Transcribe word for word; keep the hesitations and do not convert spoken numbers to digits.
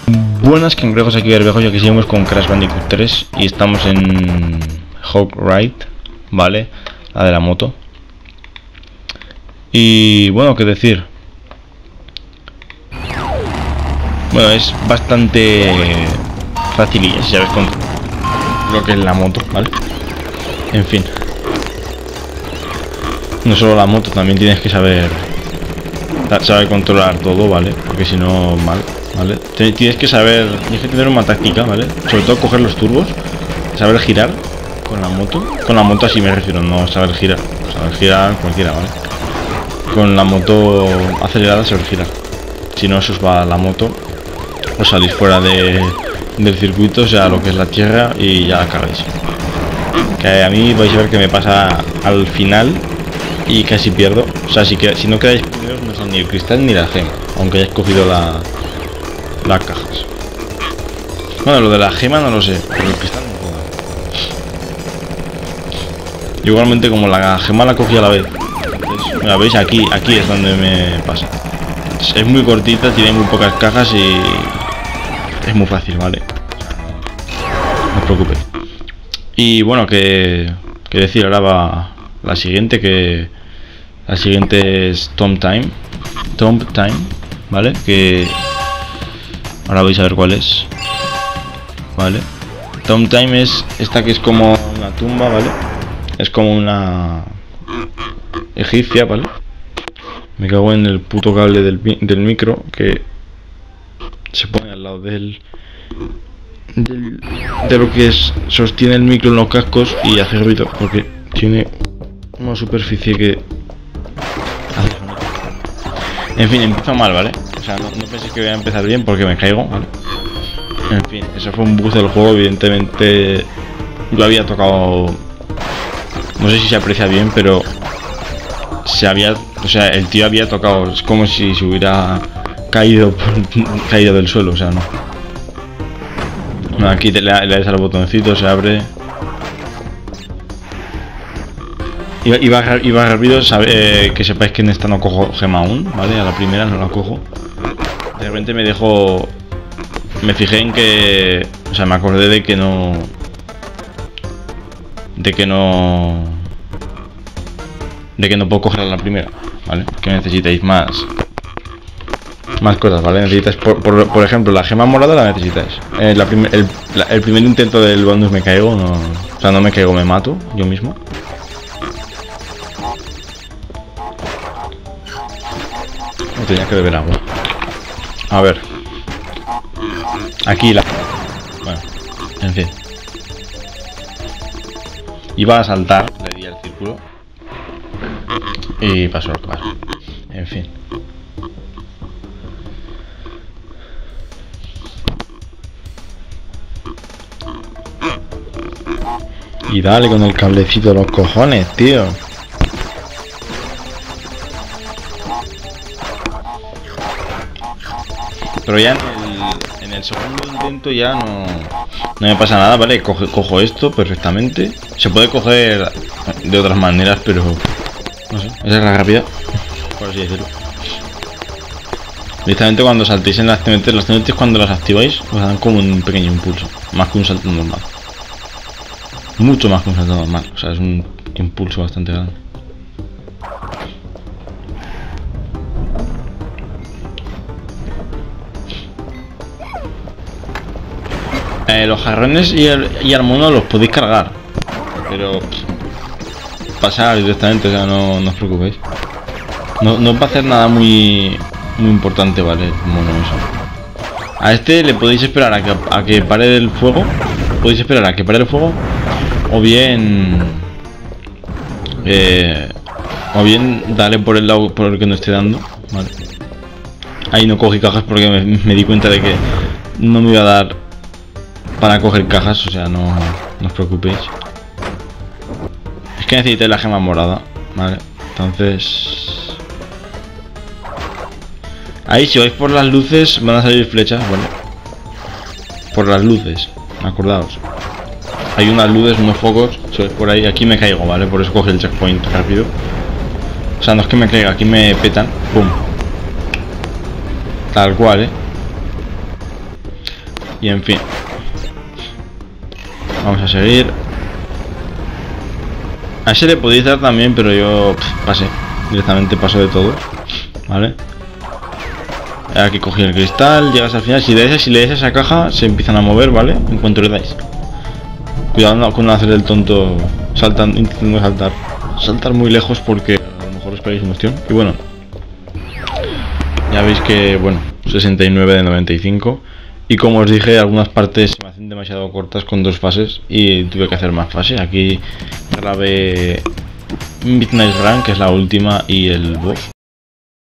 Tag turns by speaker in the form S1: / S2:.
S1: Buenas cangrejos, aquí Berbejo, y aquí seguimos con Crash Bandicoot tres y estamos en Hog Ride, ¿vale? La de la moto. Y bueno, qué decir. Bueno, es bastante facililla si sabes con lo que es la moto, ¿vale? En fin. No solo la moto, también tienes que saber saber controlar todo, ¿vale? Porque si no, mal, ¿vale? Tienes que saber, tienes que tener una táctica, ¿vale? Sobre todo coger los turbos, saber girar con la moto. Con la moto así me refiero, no saber girar. Saber girar cualquiera, ¿vale? Con la moto acelerada saber girar. Si no, eso os va la moto, os salís fuera de, del circuito, o sea, lo que es la tierra, y ya la cagáis. Que a mí vais a ver que me pasa al final y casi pierdo. O sea, si, que, si no quedáis primeros no son ni el cristal ni la gema, aunque hayáis cogido la, las cajas. Bueno, lo de la gema no lo sé, pero el cristal no puedo. Igualmente, como la gema la cogí a la vez. Entonces, la veis, aquí, aquí es donde me pasa. Es muy cortita, tiene muy pocas cajas y es muy fácil, ¿vale? No os preocupéis. Y bueno, que, que decir, ahora va la siguiente, que la siguiente es Tomb Time. Tomb Time, ¿vale? Que ahora vais a ver cuál es, ¿vale? Tomb Time es esta, que es como una tumba, ¿vale? Es como una egipcia, ¿vale? Me cago en el puto cable del, del micro, que se pone al lado del, del de lo que es, sostiene el micro en los cascos y hace ruido porque tiene una superficie que hace sonido. En fin, empiezo mal, ¿vale? O sea, no, no penséis que voy a empezar bien porque me caigo, ¿vale? En fin, eso fue un bug del juego. Evidentemente lo había tocado, no sé si se aprecia bien, pero se había, o sea, el tío había tocado, es como si se hubiera caído caído del suelo, o sea, no. Bueno, aquí le, le das al botoncito, se abre. Iba, iba, iba rápido, sabe, eh, que sepáis que en esta no cojo gema aún, ¿vale? A la primera no la cojo. De repente me dejo, me fijé en que, o sea, me acordé de que no, de que no, de que no puedo coger a la primera, ¿vale? Que necesitáis más, más cosas, ¿vale? Necesitáis, por, por, por ejemplo, la gema morada la necesitáis. Eh, la prim el, la, el primer intento del bonus me caigo, no, o sea, no me caigo, me mato yo mismo. No tenía que beber agua. A ver. Aquí la... Bueno, en fin. Iba a saltar, le di al círculo y pasó lo que pasó. En fin. Y dale con el cablecito de los cojones, tío. Pero ya en el, en el segundo intento ya no, no me pasa nada, ¿vale? Coge, cojo esto perfectamente. Se puede coger de otras maneras, pero no sé, esa es la rápida, por así decirlo. Directamente cuando saltéis en las T N T, las T N T cuando las activáis os dan como un pequeño impulso, más que un salto normal. Mucho más que un salto normal, o sea, es un impulso bastante grande. Eh, los jarrones y el, y el mono los podéis cargar, pero pff, pasar directamente, o sea, no, no os preocupéis. No, no va a hacer nada muy muy importante, ¿vale? El mono eso. A este le podéis esperar a que, a que pare el fuego. Podéis esperar a que pare el fuego. O bien eh, o bien darle por el lado por el que no esté dando, ¿vale? Ahí no cogí cajas porque me, me di cuenta de que no me iba a dar para coger cajas, o sea, no, no os preocupéis. Es que necesité la gema morada, ¿vale? Entonces... Ahí, si vais por las luces, van a salir flechas, ¿vale? Por las luces, acordaos. Hay unas luces, unos focos, si vais por ahí. Aquí me caigo, ¿vale? Por eso cogí el checkpoint rápido. O sea, no es que me caiga, aquí me petan. ¡Pum! Tal cual, ¿eh? Y en fin. Vamos a seguir. A ese le podéis dar también, pero yo pff, pasé. Directamente paso de todo. Vale. Aquí cogí el cristal, llegas al final. Si le das, si le das a esa caja, se empiezan a mover, ¿vale? En cuanto le dais. Cuidado no, con no hacer el tonto saltando, intentando saltar. Saltar muy lejos porque a lo mejor os pegáis un ostión. Y bueno. Ya veis que, bueno, sesenta y nueve de noventa y cinco. Y como os dije, algunas partes se me hacen demasiado cortas con dos fases y tuve que hacer más fases. Aquí grabé Midnight Run, que es la última, y el boss.